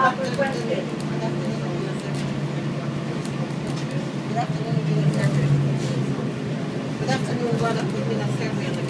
not requested. Good afternoon, Brother. We've been a survey on the